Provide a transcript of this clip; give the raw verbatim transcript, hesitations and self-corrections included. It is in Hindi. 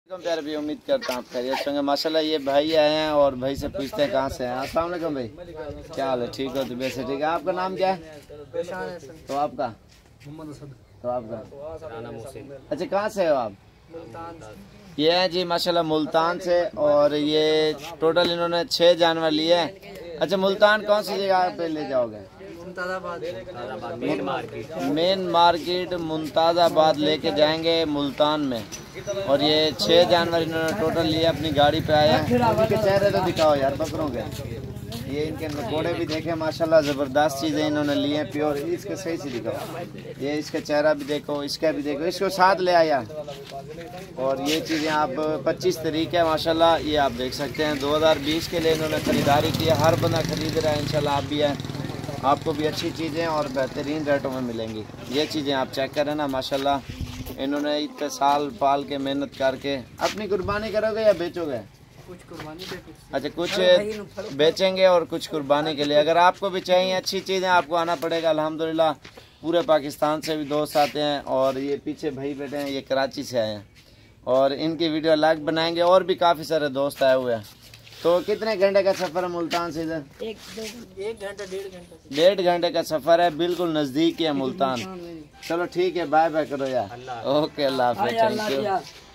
प्यारे भी उम्मीद करता हूँ आप खैरियत से होंगे। माशाल्लाह ये भाई आए हैं और भाई से पूछते हैं कहाँ से हैं। अस्सलाम वालेकुम भाई, क्या हाल है? ठीक हो? तो वैसे ठीक है। आपका नाम क्या है? तो आपका तो आपका अच्छा, कहाँ से हो आप? ये है जी माशाल्लाह मुल्तान से। और ये टोटल इन्होंने छह जानवर लिए हैं। अच्छा, मुल्तान कौन सी जगह पे ले जाओगे? Main market main market Mumtazabad लेके जाएंगे मुल्तान में। और ये छह जानवर इन्होंने टोटल लिए, अपनी गाड़ी पे आए हैं। इनके चेहरे तो दिखाओ यार बकरों के। ये इनके घोड़े भी देखे माशाल्लाह, ज़बरदस्त चीज़ें इन्होंने ली हैं प्योर। इसके सही से दिखाओ, ये इसका चेहरा भी देखो, इसका भी देखो, इसको साथ ले आया। और ये चीज़ें आप पच्चीस तारीख है माशाल्लाह, ये आप देख सकते हैं। दो हज़ार बीस के लिए इन्होंने ख़रीदारी की है। हर बंदा खरीद रहा है, इंशाल्लाह आप भी हैं, आपको भी अच्छी चीज़ें और बेहतरीन रेटों में मिलेंगी। ये चीज़ें आप चेक करें ना माशाल्लाह, इन्होंने इतने साल पाल के मेहनत करके। अपनी कुर्बानी करोगे या बेचोगे? कुछ कुर्बानी पे कुछ। अच्छा, कुछ बेचेंगे और कुछ कुर्बानी के लिए। अगर आपको भी चाहिए अच्छी चीज़ें, आपको आना पड़ेगा। अल्हम्दुलिल्लाह पूरे पाकिस्तान से भी दोस्त आते हैं। और ये पीछे भाई बैठे हैं, ये कराची से आए हैं और इनकी वीडियो अलग बनाएंगे। और भी काफ़ी सारे दोस्त आए हुए हैं। तो कितने घंटे का सफ़र है मुल्तान से इधर? एक एक घंटा डेढ़ घंटा डेढ़ घंटे का सफ़र है, बिल्कुल नज़दीक है मुल्तान। चलो ठीक है, बाय बाय करो यार। ओके, अल्लाह हाफ़िज़, थैंक यू।